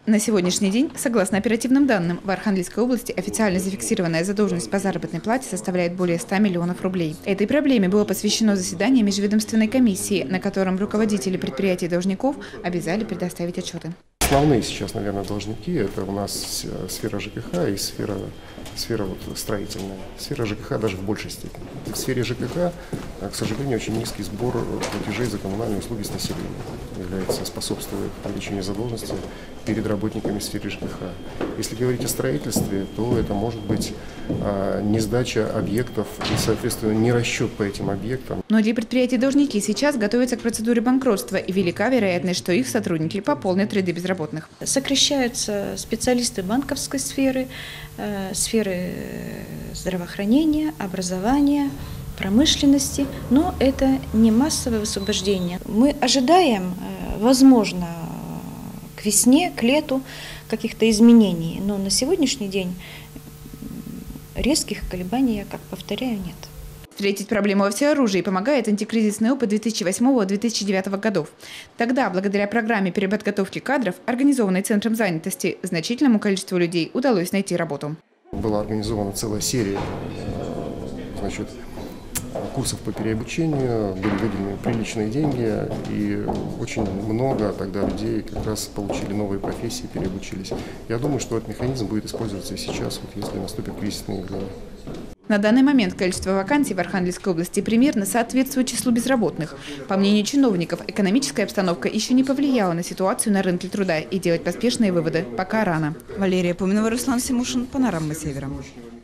На сегодняшний день, согласно оперативным данным, в Архангельской области официально зафиксированная задолженность по заработной плате составляет более 100 миллионов рублей. Этой проблеме было посвящено заседание межведомственной комиссии, на котором руководители предприятий и должников обязали предоставить отчеты. Основные сейчас, наверное, должники – это у нас сфера ЖКХ и сфера строительная. Сфера ЖКХ даже в большей степени. В сфере ЖКХ, к сожалению, очень низкий сбор платежей за коммунальные услуги с населения способствует привлечению задолженности перед работниками сферы ЖКХ. Если говорить о строительстве, то это может быть не сдача объектов и, соответственно, не расчет по этим объектам. Многие предприятия-должники сейчас готовятся к процедуре банкротства, и велика вероятность, что их сотрудники пополнят ряды безработных. Сокращаются специалисты банковской сферы, сферы здравоохранения, образования, промышленности, но это не массовое высвобождение. Мы ожидаем, возможно, к весне, к лету каких-то изменений, но на сегодняшний день резких колебаний, я как повторяю, нет. Встретить проблему во всеоружии помогает антикризисный опыт 2008-2009 годов. Тогда, благодаря программе переподготовки кадров, организованной Центром занятости, значительному количеству людей удалось найти работу. Была организована целая серия курсов по переобучению, были выделены приличные деньги, и очень много тогда людей как раз получили новые профессии, переобучились. Я думаю, что этот механизм будет использоваться и сейчас, если наступят кризисные явления. На данный момент количество вакансий в Архангельской области примерно соответствует числу безработных. По мнению чиновников, экономическая обстановка еще не повлияла на ситуацию на рынке труда, и делать поспешные выводы пока рано. Валерия Пуменова, Руслан Симушин, Панорама Севера.